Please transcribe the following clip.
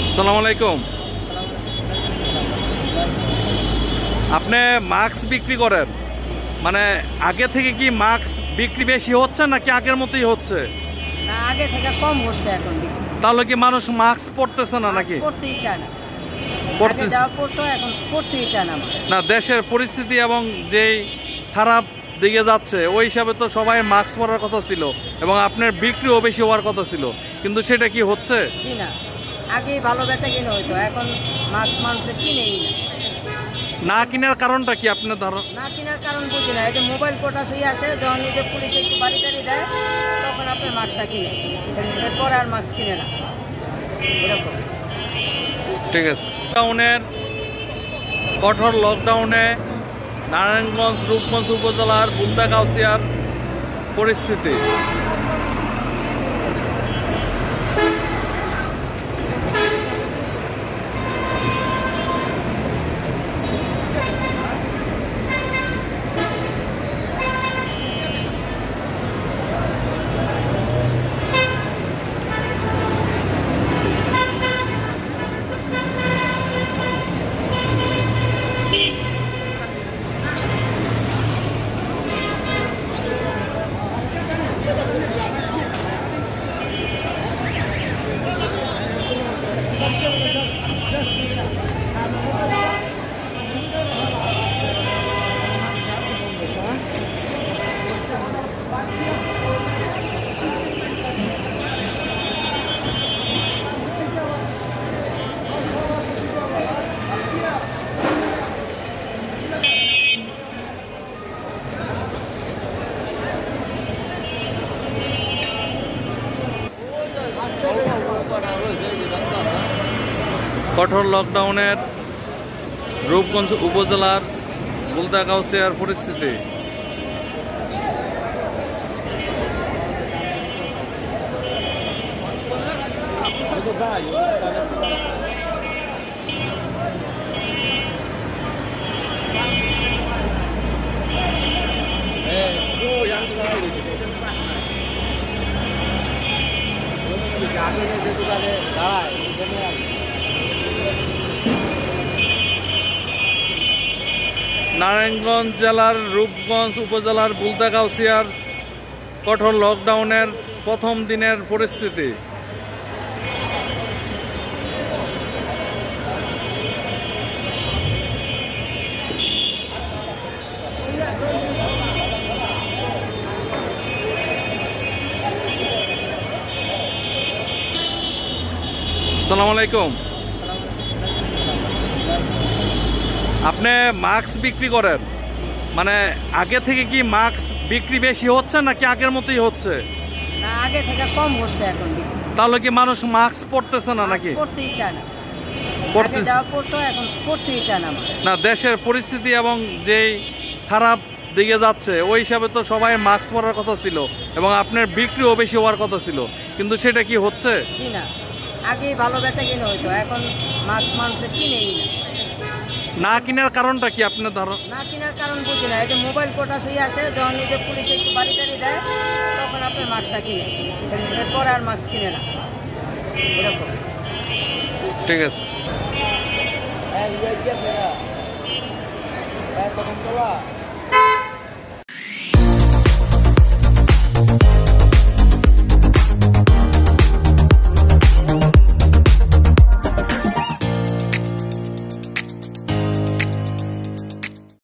আসসালামু আলাইকুম। আপনি মাস্ক বিক্রি করেন, মানে আগে থেকে কি মাস্ক বিক্রি বেশি হচ্ছে নাকি আগের মতোই হচ্ছে? না, আগে থেকে কম হচ্ছে এখন। তাহলে কি মানুষ মাস্ক পরতেছে না নাকি? পরতেই চায় না, পরতেছে এখন পরতেই চায় না। না, দেশের পরিস্থিতি এবং যেই খারাপ দিকে যাচ্ছে ওই হিসাবে তো সবাই মাস্ক পরার কথা ছিল এবং আপনার বিক্রিও বেশি হওয়ার কথা ছিল, কিন্তু সেটা কি হচ্ছে? জি না, আগে ভালো বেচা কিনে হইতো, এখন মাস্ক মানুষের কিনেই না। না কেনার কারণটা কি আপনার ধারণা? না কেনার কারণ বুঝি না। এই যে মোবাইল কোটা সেই আসে, যখন নিজে পুলিশ একটু বাড়ি টাড়ি দেয় তখন আপনার মাস্কটা কিনে, এরপরে আর মাস্ক কিনে না, এরকম। ঠিক আছে। লকডাউনের কঠোর লকডাউনে নারায়ণগঞ্জ রূপগঞ্জ উপজেলার বুলদাগাউসিয়ার পরিস্থিতি। কঠোর লকডাউনের রূপগঞ্জ উপজেলার বুলদাগাউসিয়ার পরিস্থিতি। নারায়ণগঞ্জ জেলার রূপগঞ্জ উপজেলার বুলদাগাউসিয়ার কঠোর লকডাউনের প্রথম দিনের পরিস্থিতি। আসসালামু আলাইকুম। আপনি মাস্ক বিক্রি করেন, মানে আগে থেকে কি মাস্ক বিক্রি বেশি হচ্ছে নাকি আগের মতোই হচ্ছে? না, আগে থেকে কম হচ্ছে এখন। তাহলে কি মানুষ মাস্ক পরতেছে না নাকি? পরতেই চায় না, এখন পরতেই চায় না। না, দেশের পরিস্থিতি এবং যেই খারাপ দিকে যাচ্ছে ওই হিসাবে তো সবাই মাস্ক পরার কথা ছিল এবং আপনার বিক্রিও বেশি হওয়ার কথা ছিল, কিন্তু সেটা কি হচ্ছে? জি না, আগে ভালো বেচা কিনে হইতো, এখন মাস্ক মানুষের কিনেই না। না কেনার কারণটা কি আপনার ধারণা? না কেনার কারণ বুঝি না। এই যে মোবাইল কোটা সেই আসে, যখন নিজে পুলিশ একটু বাড়ি টাড়ি দেয় তখন আপনার মাস্কটা কিনে, এরপরে আর মাস্ক কিনে না, এরকম। ঠিক আছে। হ্যাঁ,